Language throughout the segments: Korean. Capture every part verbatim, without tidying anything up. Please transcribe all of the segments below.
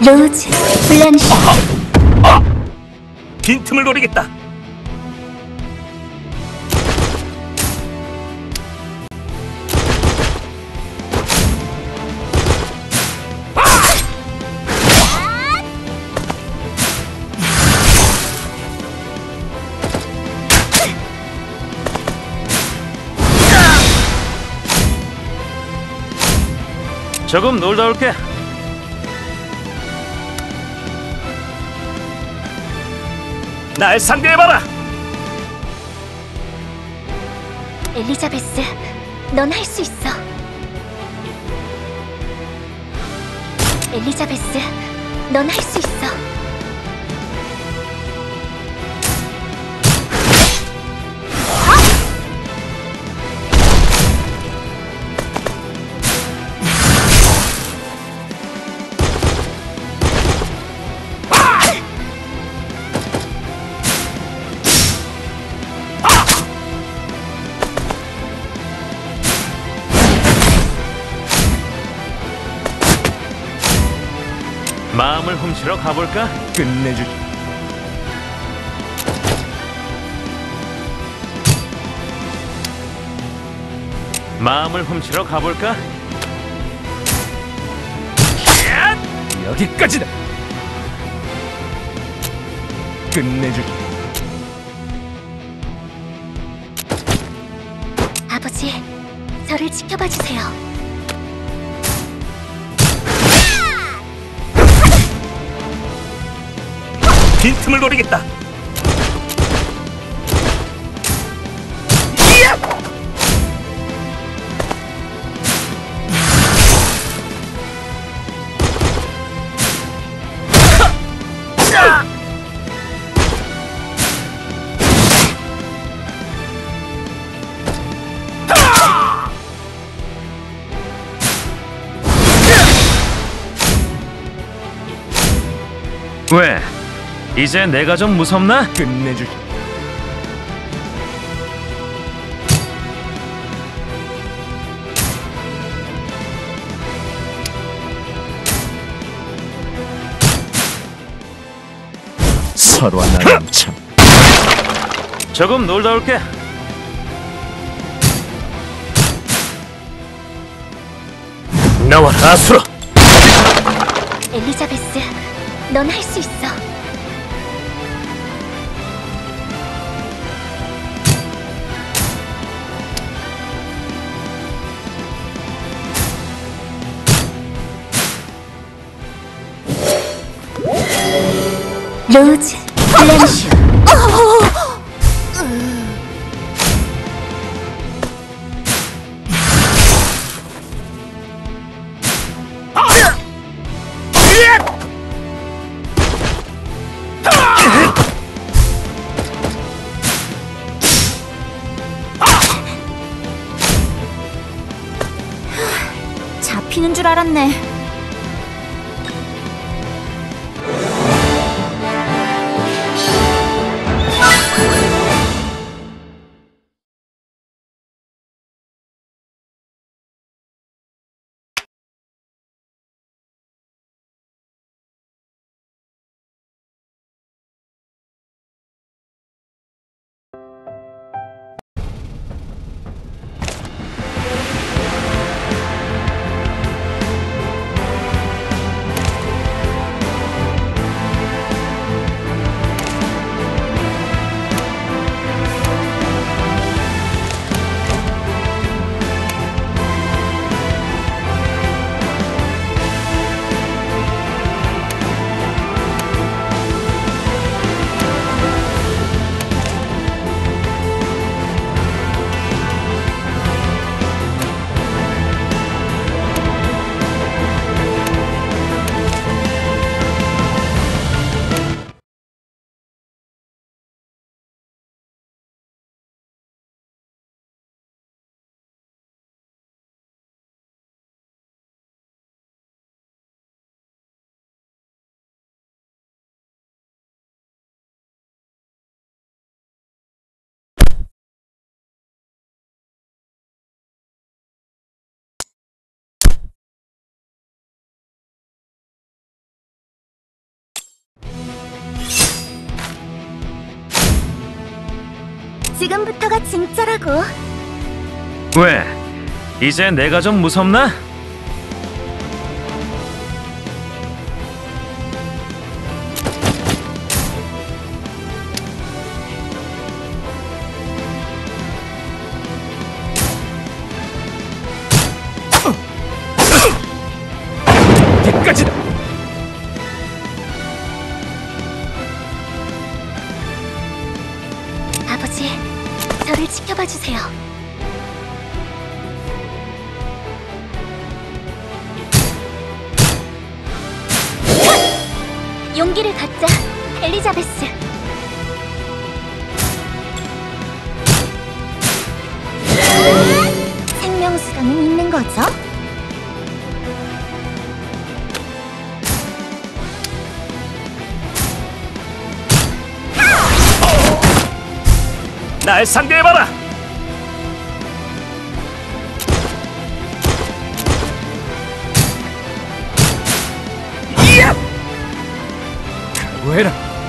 로즈 블렌시. 아! 빈틈을 노리겠다. 조금 놀다 올게. 날 상대해봐라. 엘리자베스, 넌 할 수 있어. 엘리자베스, 넌 할 수 있어. 마음을 훔치러 가볼까? 끝내주지. 마음을 훔치러 가볼까? 여기까지다. 끝내주지. 아버지, 저를 지켜봐 주세요. 빈틈을 노리겠다. 왜? 이제 내가 좀 무섭나? 끝내주지. 서로 하나는 참. 조금 놀다 올게. 나와라, 아수라. 엘리자베스, 넌 할 수 있어. 로즈 블렌시. 잡히는 줄 알았네. 지금부터가 진짜라고. 왜? 이제 내가 좀 무섭나? 여기까지다. 아버지, 저를 지켜봐 주세요. 용기를 갖자, 엘리자베스. 생명수단은 있는 거죠? 날 상대해봐라. 이야! 각오해라.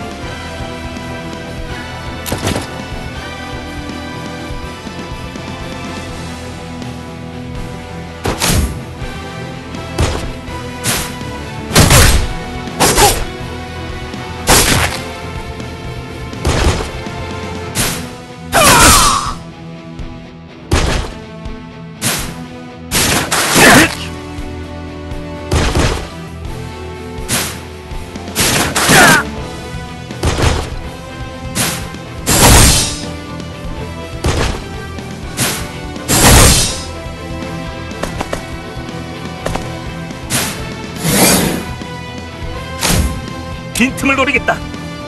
빈틈을 노리겠다.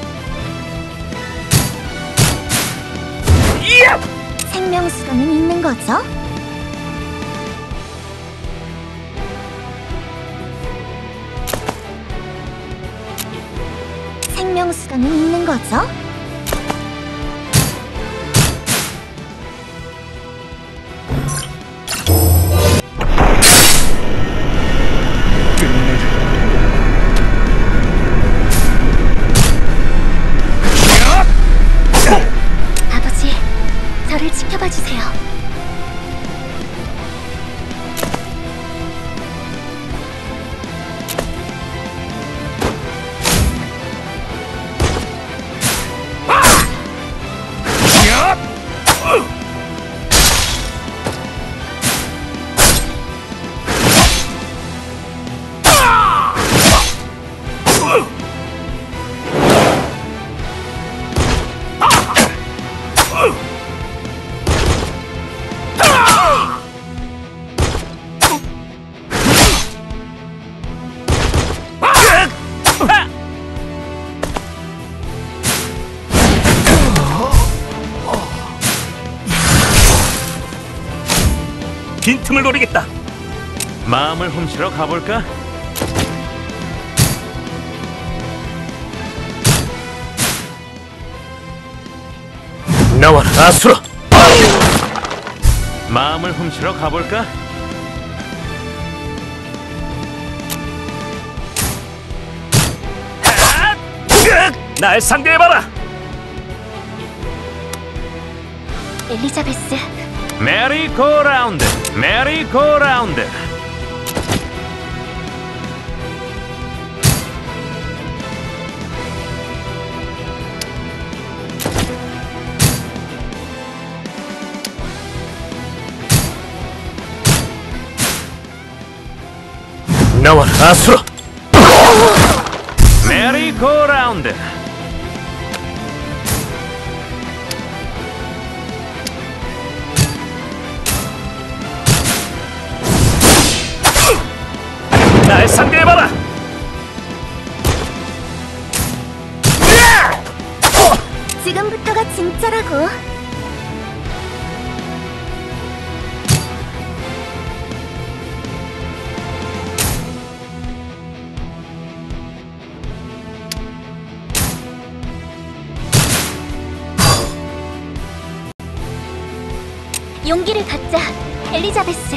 이야! 생명수단은 있는 거죠? 생명수단은 있는 거죠? 아버지, 저를 지켜봐 주세요. 빈틈을 노리겠다. 마음을 훔치러 가볼까? 나와라, 아수라. 마음을 훔치러 가볼까? 날 상대해봐라. 엘리자베스, 메리 고 라운드, 메리 고 라운드. 나와라, 아수라. 메리 고 라운드. 날 상대해봐라. 지금부터가 진짜라고. 용기를 갖자, 엘리자베스.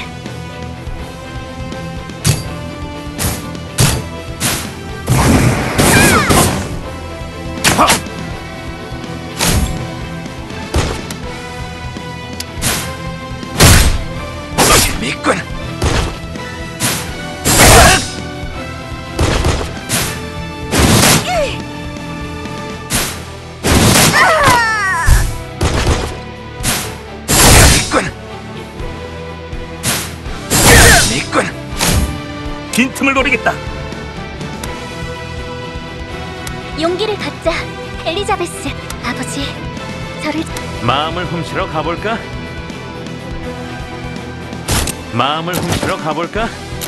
빈틈을 노리겠다. 용기를 갖자, 엘리자베스. 아버지, 저를 마음을 훔치러 가볼까? 마음을 훔치러 가볼까?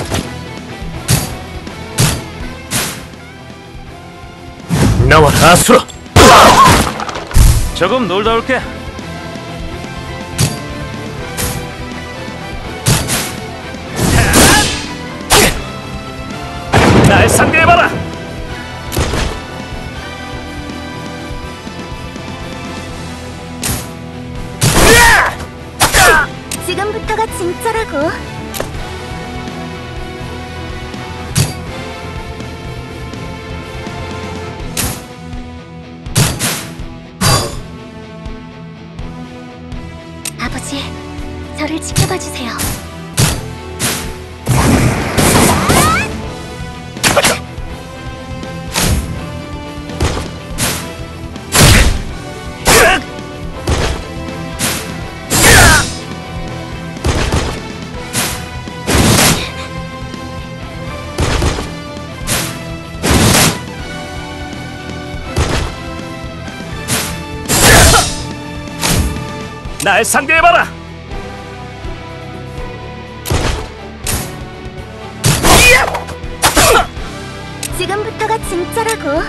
나와라 아수라. 조금 놀다 올게. 날 상대해봐라. 지금부터가 진짜라고. 아버지, 저를 지켜봐 주세요. 날 상대해봐라. 지금부터가 진짜라고.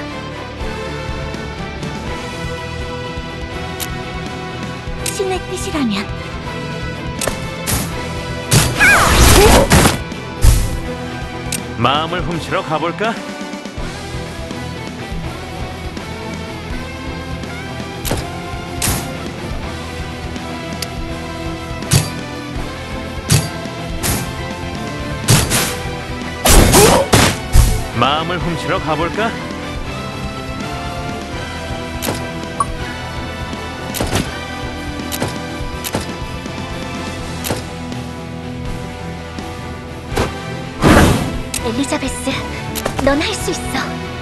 신의 뜻이라면. 마음을 훔치러 가볼까? 마음을 훔치러 가볼까? 엘리자베스, 넌 할 수 있어.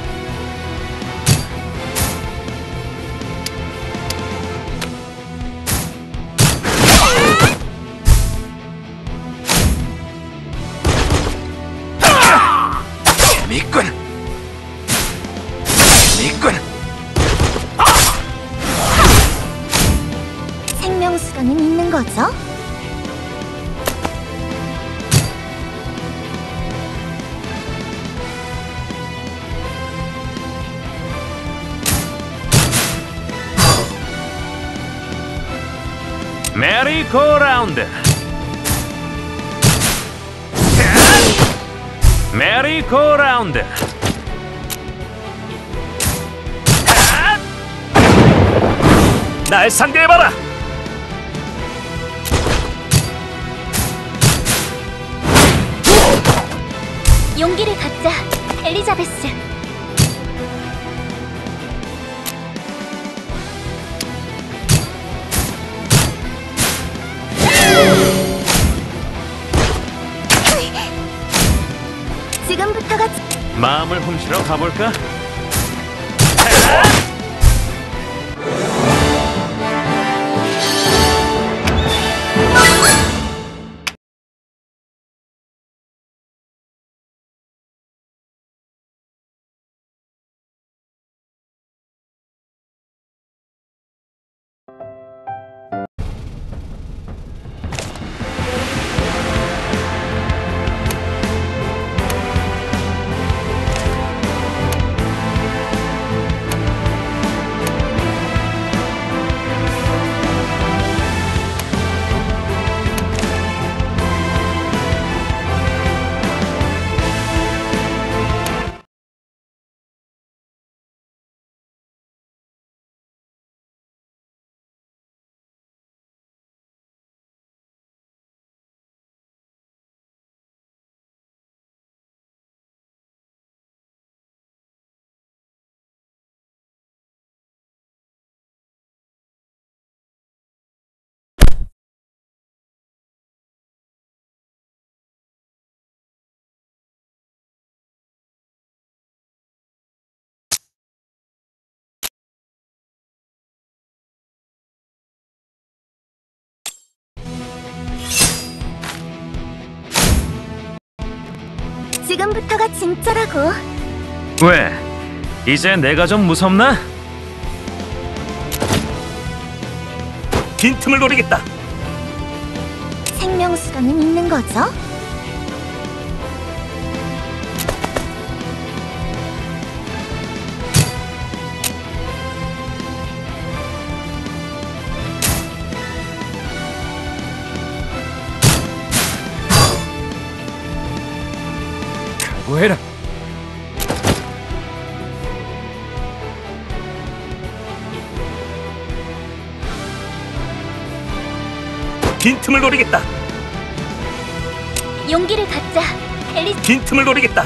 재밌군. 재밌군. 생명수가는 있는 거죠? 메리 고 라운드. 메리 고 라운드. 날 상대해봐라. 용기를 갖자, 엘리자베스. 지금부터가 마음을 훔치러 가볼까? 지금부터가 진짜라고. 왜? 이제 내가 좀 무섭나? 빈틈을 노리겠다. 생명수단은 있는 거죠? 뭐해라. 빈틈을 노리겠다. 용기를 갖자. 엘리 빈틈을 노리겠다.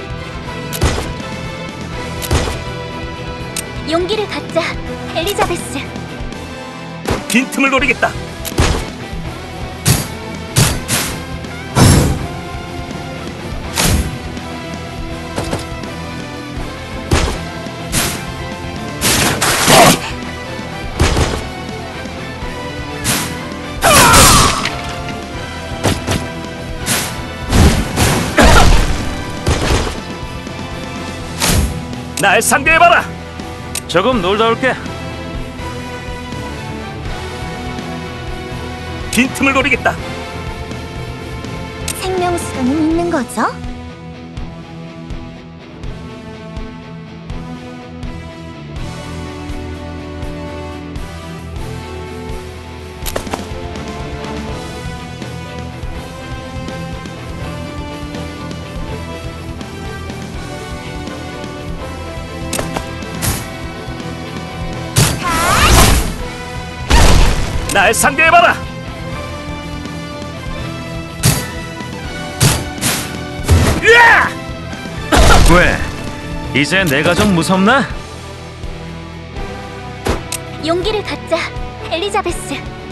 용기를 갖자. 엘리자베스. 빈틈을 노리겠다. 날 상대해봐라. 조금 놀다 올게. 빈틈을 노리겠다. 생명수단은 있는 거죠? 날 상대해봐라. 으아! 왜? 이제 내가 좀 무섭나? 용기를 갖자. 엘리자베스.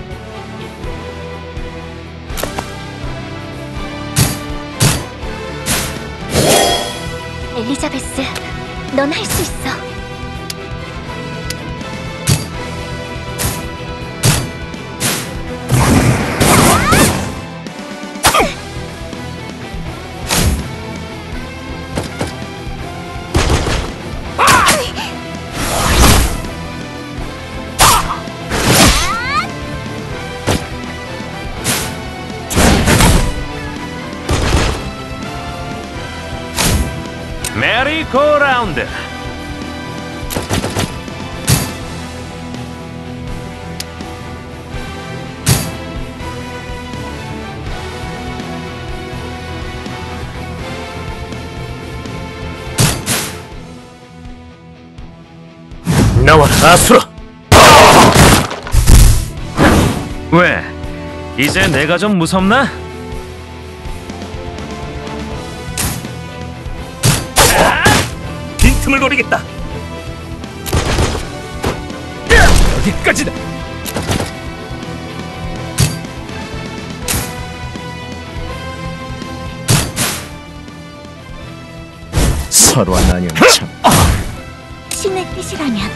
엘리자베스, 넌 할 수 있어. 메리고라운드. 나와라, 아수라. 왜? 이제 내가 좀 무섭나? 빈틈을 노리겠다. 여기까지다. 서로 나뉘는 참. 신의 뜻이라면.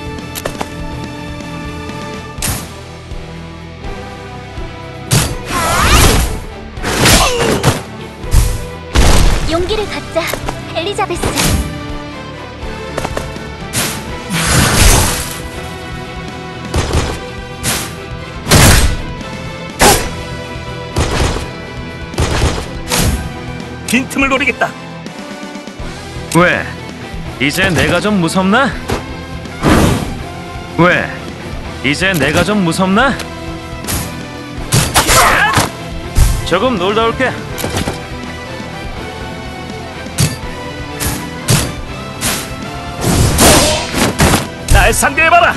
용기를 갖자. 엘리자베스. 빈틈을 노리겠다. 왜? 이제 내가 좀 무섭나? 왜? 이제 내가 좀 무섭나? 조금 놀다 올게. 날 상대해봐라.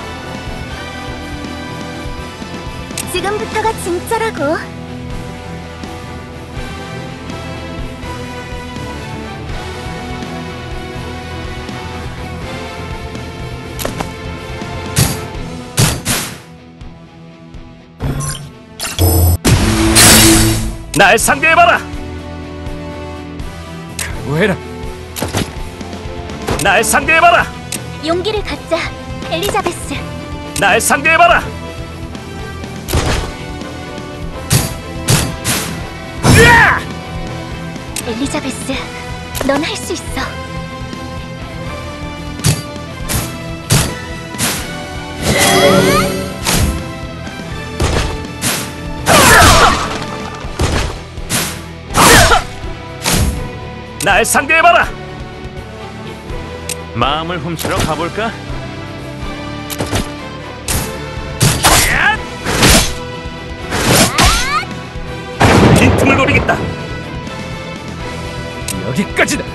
지금부터가 진짜라고. 날 상대해봐라. 뭐해라. 날 상대해봐라. 용기를 갖자. 엘리자베스. 날 상대해봐라. 으아! 엘리자베스, 넌 할 수 있어. 날 상대해봐라. 마음을 훔치러 가볼까? 빈틈을 노리겠다. 여기까지다.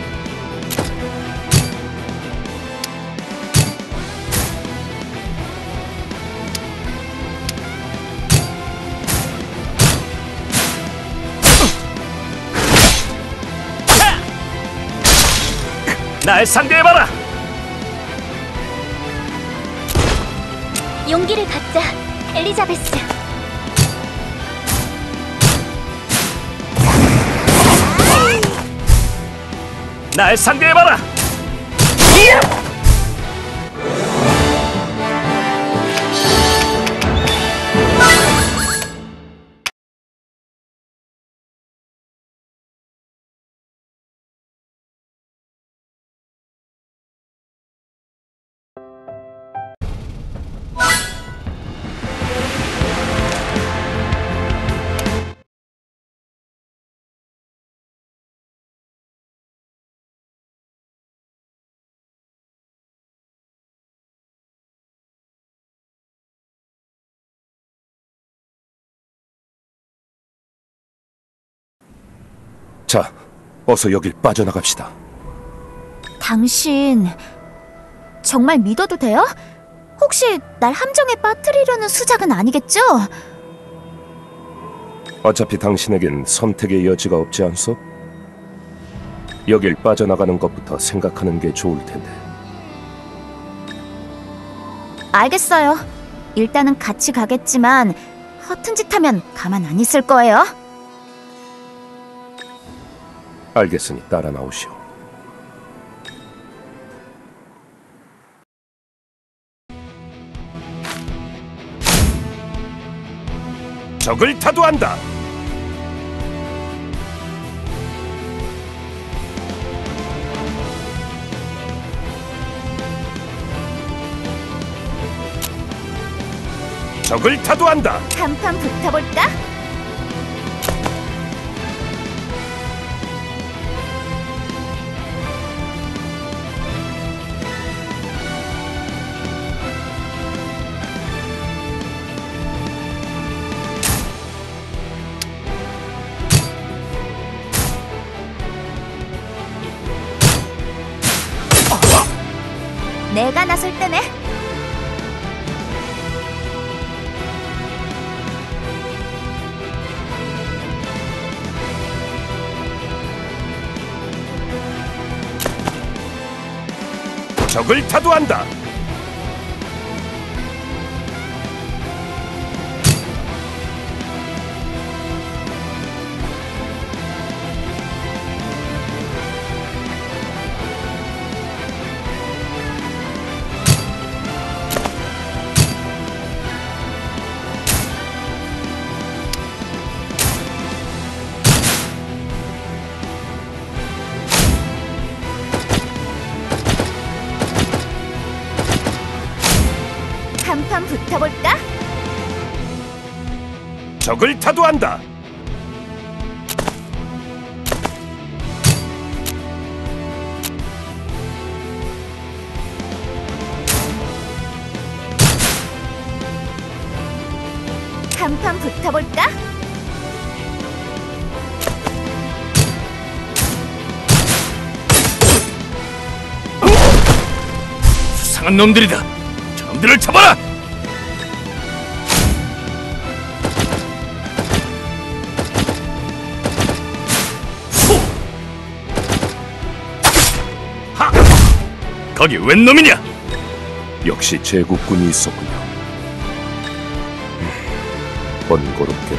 날 상대해봐라. 용기를 갖자, 엘리자베스. 날 상대해봐라. 자, 어서 여길 빠져나갑시다. 당신 정말 믿어도 돼요? 혹시 날 함정에 빠뜨리려는 수작은 아니겠죠? 어차피 당신에겐 선택의 여지가 없지 않소? 여길 빠져나가는 것부터 생각하는 게 좋을 텐데. 알겠어요. 일단은 같이 가겠지만 허튼 짓 하면 가만 안 있을 거예요. 알겠으니 따라 나오시오. 적을 타도한다. 적을 타도한다. 한판 붙어볼까? 내가 나설 때네. 적을 타도한다. 한판 붙어볼까? 적을 타도한다. 한판 붙어볼까? 수상한 놈들이다. 저놈들을 잡아라. 하! 거기 웬 놈이냐? 역시 제국군이 있었군요. 음, 번거롭게.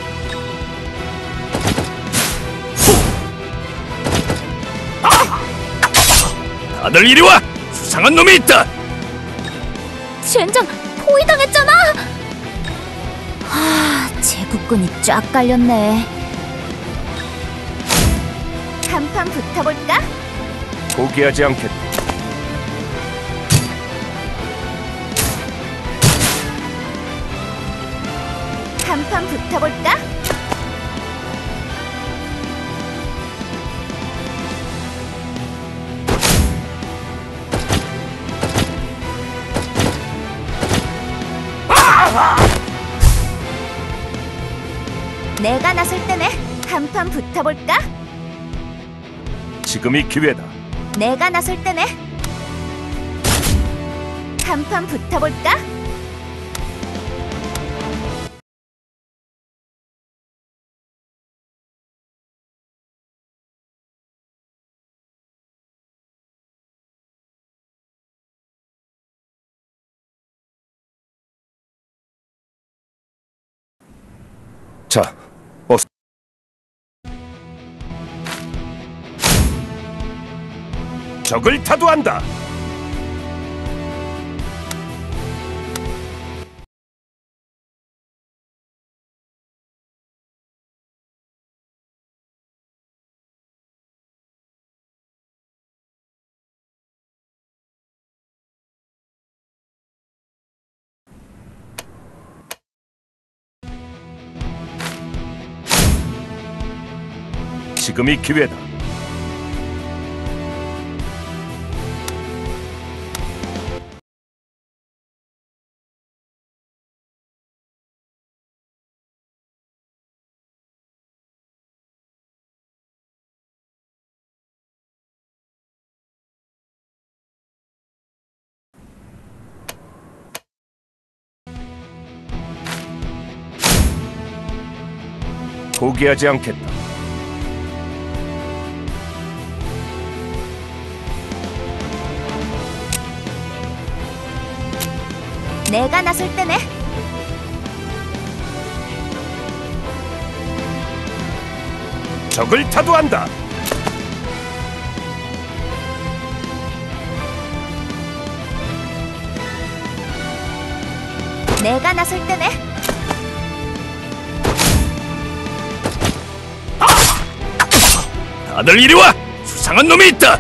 다들 이리 와! 수상한 놈이 있다! 젠장, 포위당했잖아! 하, 제국군이 쫙 깔렸네. 한판 한판 붙어볼까? 포기하지 않겠다. 한판 붙어볼까? 내가 나설 때네. 한판 붙어볼까? 지금이 기회다. 내가 나설 때네. 한판 붙어볼까? 자, 어서. 적을 타도한다. 지금이 기회다. 포기하지 않겠다. 내가 나설 때네. 적을 타도한다. 내가 나설 때네. 다들 이리 와! 수상한 놈이 있다!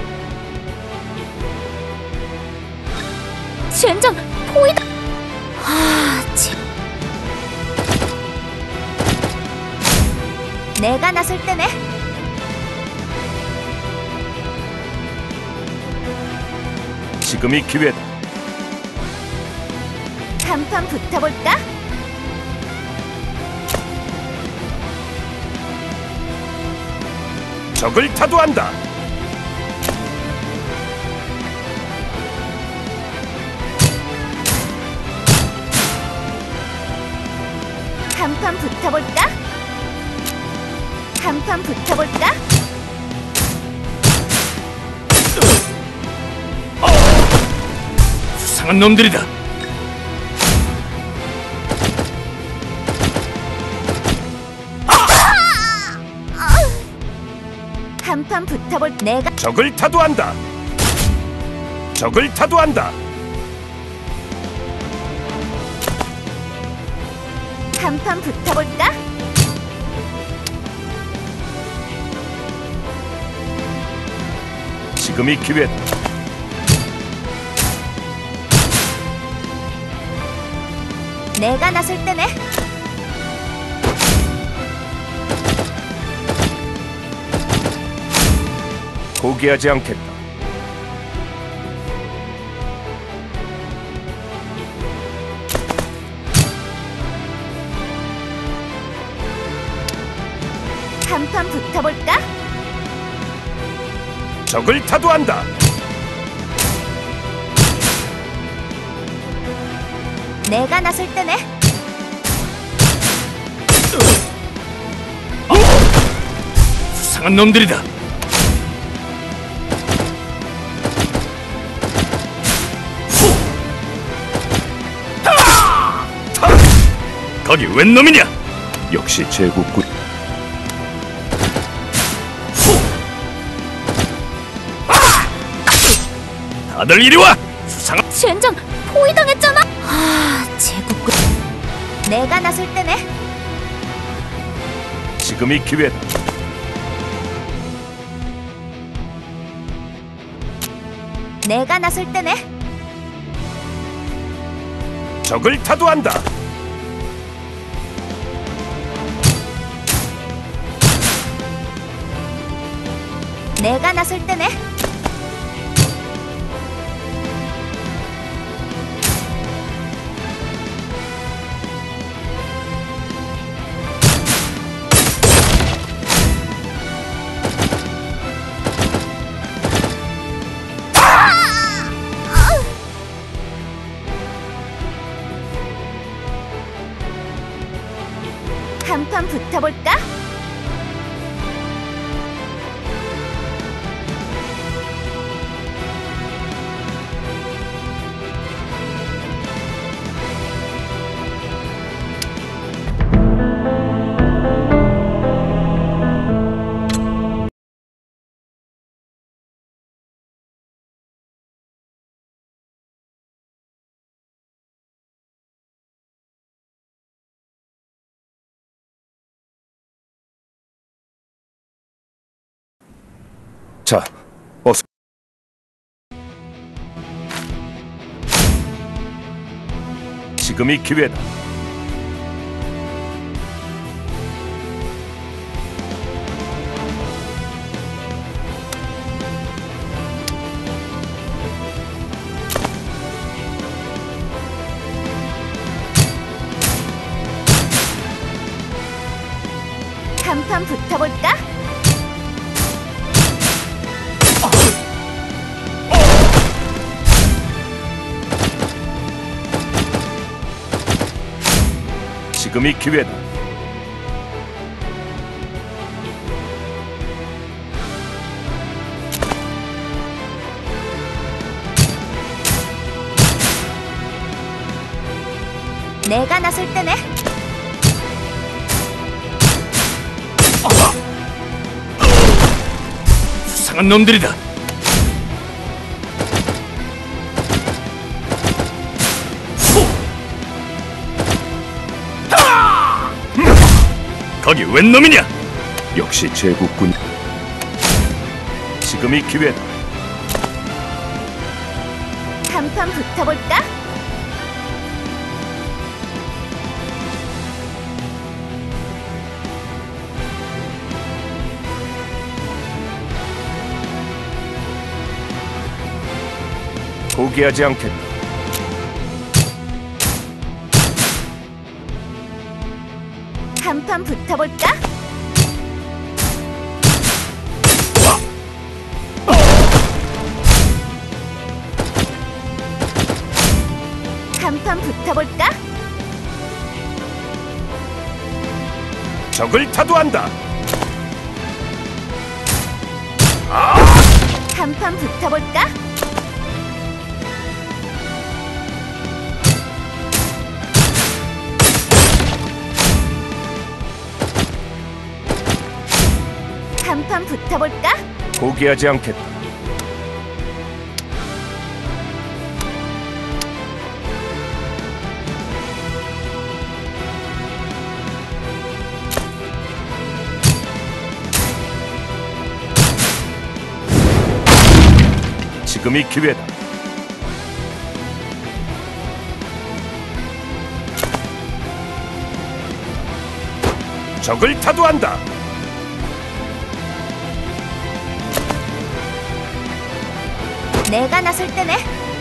젠장, 포위다. 아, 참. 내가 나설 때네. 지금이 기회다. 한판 붙어볼까? 적을 타도한다. 한판 붙어볼까? 한판 붙어볼까? 수상한 놈들이다! 한판 붙어볼 내가 적을 타도한다. 적을 타도한다. 한판 붙어볼까? 지금이 기회다. 내가 나설 때네. 포기하지 않겠다. 한판 붙어볼까? 적을 타도한다. 내가 나설 때네. 수상한 놈들이다! 거기 웬 놈이냐? 역시 제국군. 다들 이리 와! 수상한... 젠장, 포위당했잖아. 아, 제국군. 내가 나설 때네. 지금이 기회다. 내가 나설 때네. 적을 타도한다. 내가 나설 때네. 한판 붙어볼까? 자, 어서. 지금이 기회다. 한판 붙어볼까? 지금이 기회다. 내가 나설 때네. 수상한 놈들이다. 거기 웬 놈이냐? 역시 제국군. 지금이 기회다. 한판 붙어볼까? 포기하지 않겠다. 한판 붙어볼까? 한판 붙어볼까? 적을 타도한다. 한판 붙어볼까? 한판 붙어볼까? 포기하지 않겠다. 지금이 기회다. 적을 타도한다. 내가 나설 때네.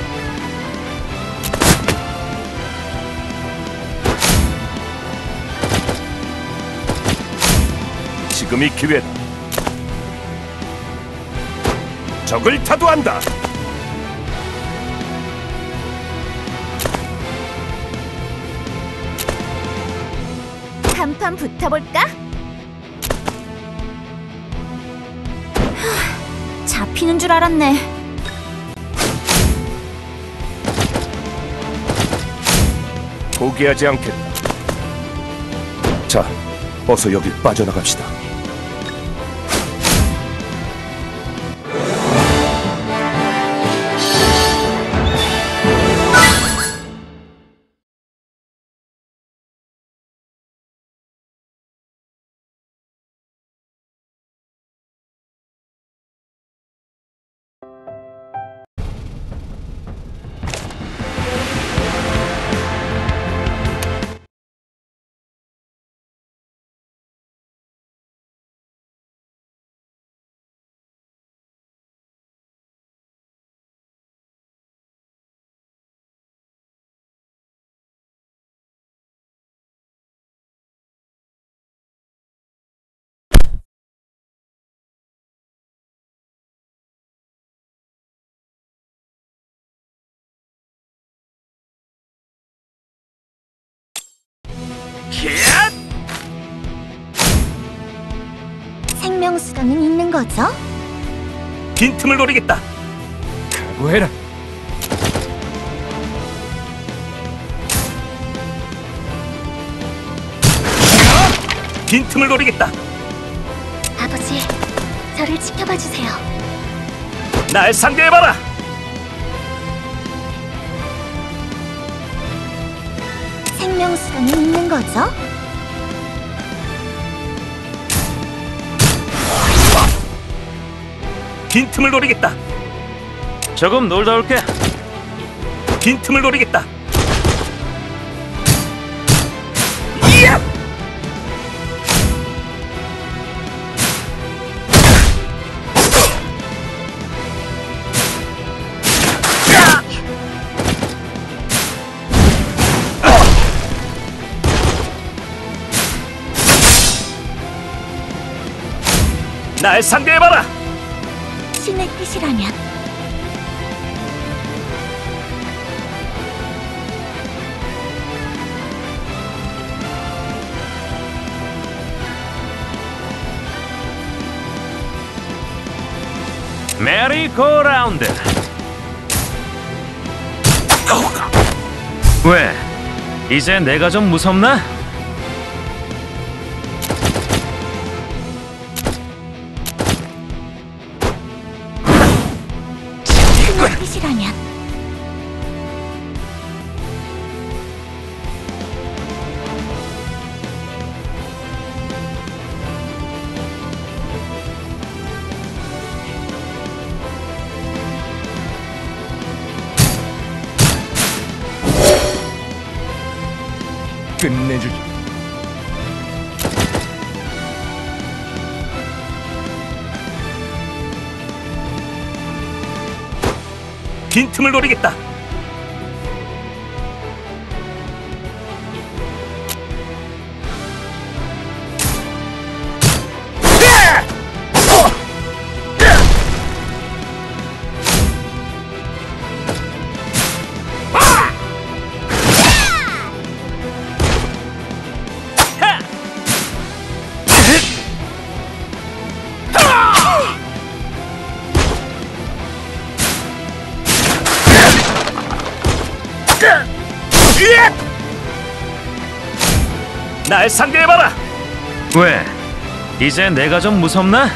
지금이 기회다. 적을 타도한다. 한판 붙어볼까? 잡히는 줄 알았네. 포기하지 않겠다. 자, 어서 여길 빠져나갑시다. 캬! 생명수단은 있는 거죠? 빈틈을 노리겠다. 뭐해라. 빈틈을 노리겠다. 아버지, 저를 지켜봐 주세요. 날 상대해봐라. 생명수단은 있는 거죠? 빈틈을 노리겠다. 조금 놀다 올게. 빈틈을 노리겠다. 이야! 날 상대해봐라. 신의 뜻이라면 메리 고 라운드. 왜? 이제 내가 좀 무섭나? 신의 뜻이라면 끝내주지. 빈틈을 노리겠다. 날 상대해봐라. 왜? 이제 내가 좀 무섭나?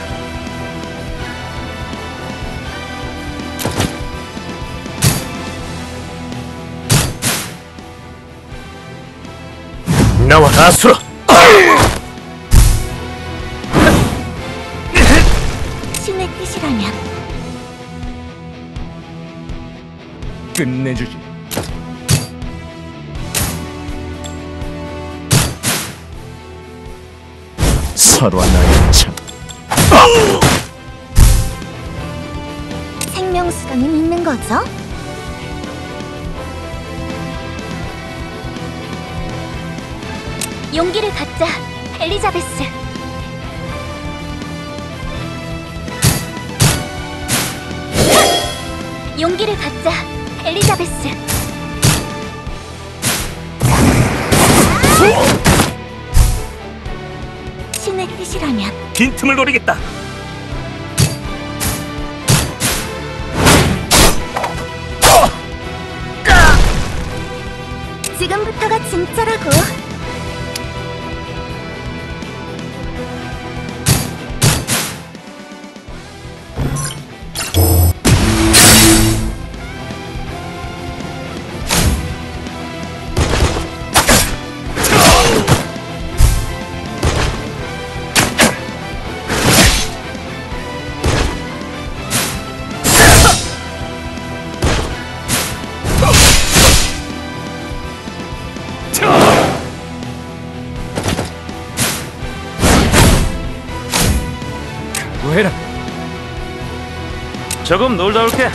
나와 아수라. 신의 뜻이라면 끝내주지. 서로 하나의 참. 생명수단은 있는 거죠? 용기를 갖자, 엘리자베스. 용기를 갖자, 엘리자베스. 신의 뜻이라면 빈틈을 노리겠다. 지금부터가 진짜라고. 뭐해라. 조금 놀다 올게.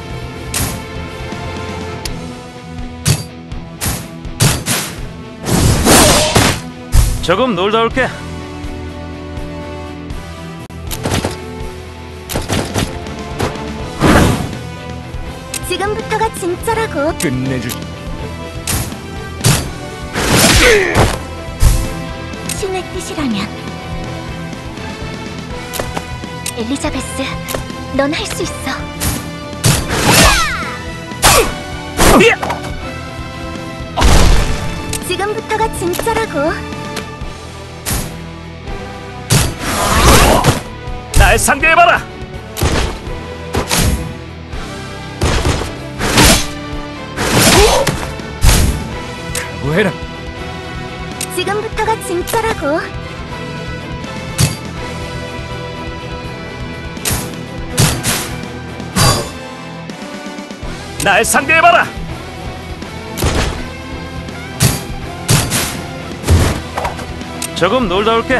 조금 놀다 올게. 지금부터가 진짜라고. 끝내주지. 뜻이라면. 엘리자베스, 넌 할 수 있어. 지금부터가 진짜라고. 날 상대해봐라. 각오해라. 지금부터가 진짜라고. 날 상대해봐라. 조금 놀다 올게.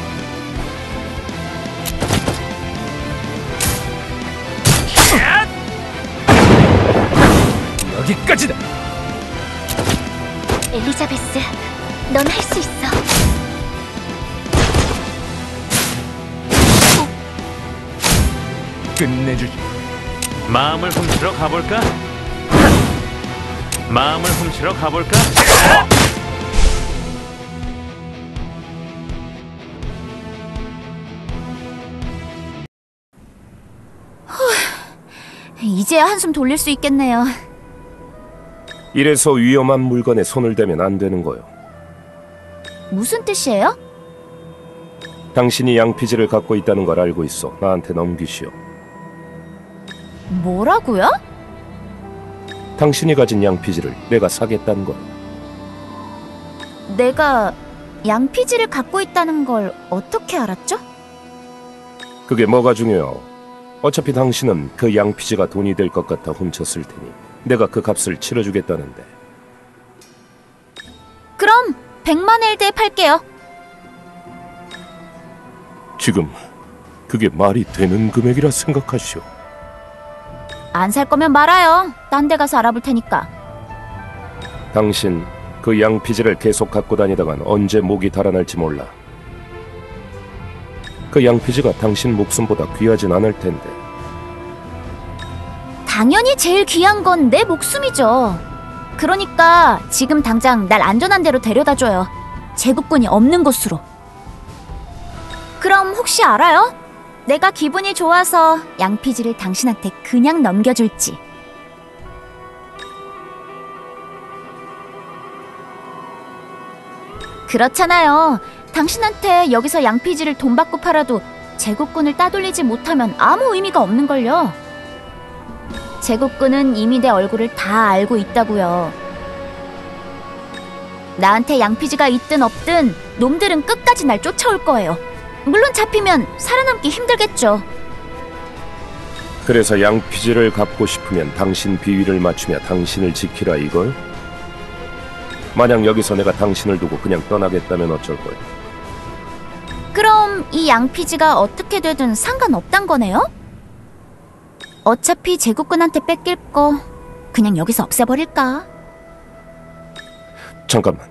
여기까지다. 엘리자베스, 넌 할 수 있어. 끝내주지. 마음을 훔치러 가볼까? 마음을 훔치러 가볼까? 이제야 한숨 돌릴 수 있겠네요. 이래서 위험한 물건에 손을 대면 안 되는 거요. 무슨 뜻이에요? 당신이 양피지를 갖고 있다는 걸 알고 있어. 나한테 넘기시오. 뭐라고요? 당신이 가진 양피지를 내가 사겠다는 걸. 내가 양피지를 갖고 있다는 걸 어떻게 알았죠? 그게 뭐가 중요해요. 어차피 당신은 그 양피지가 돈이 될 것 같아 훔쳤을 테니 내가 그 값을 치러주겠다는데. 그럼 백만 엘드에 팔게요. 지금 그게 말이 되는 금액이라 생각하시오. 안 살 거면 말아요. 딴 데 가서 알아볼 테니까. 당신 그 양피지를 계속 갖고 다니다간 언제 목이 달아날지 몰라. 그 양피지가 당신 목숨보다 귀하진 않을 텐데. 당연히 제일 귀한 건 내 목숨이죠. 그러니까 지금 당장 날 안전한 데로 데려다줘요. 제국군이 없는 곳으로. 그럼 혹시 알아요? 내가 기분이 좋아서 양피지를 당신한테 그냥 넘겨줄지. 그렇잖아요. 당신한테 여기서 양피지를 돈 받고 팔아도 제국군을 따돌리지 못하면 아무 의미가 없는걸요. 제국군은 이미 내 얼굴을 다 알고 있다고요. 나한테 양피지가 있든 없든 놈들은 끝까지 날 쫓아올 거예요. 물론 잡히면 살아남기 힘들겠죠. 그래서 양피지를 갖고 싶으면 당신 비위를 맞추며 당신을 지키라 이걸? 만약 여기서 내가 당신을 두고 그냥 떠나겠다면 어쩔 거야? 그럼 이 양피지가 어떻게 되든 상관없단 거네요? 어차피 제국군한테 뺏길 거 그냥 여기서 없애버릴까? 잠깐만.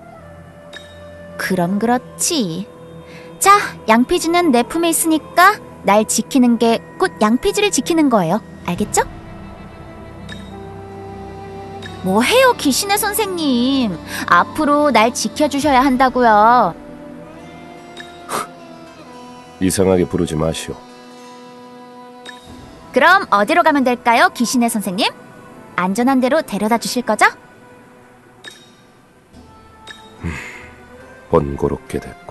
그럼 그렇지. 자, 양피지는 내 품에 있으니까 날 지키는 게 곧 양피지를 지키는 거예요. 알겠죠? 뭐 해요, 귀신의 선생님. 앞으로 날 지켜주셔야 한다고요. 이상하게 부르지 마시오. 그럼 어디로 가면 될까요, 귀신의 선생님? 안전한 데로 데려다 주실 거죠? 번거롭게 됐고.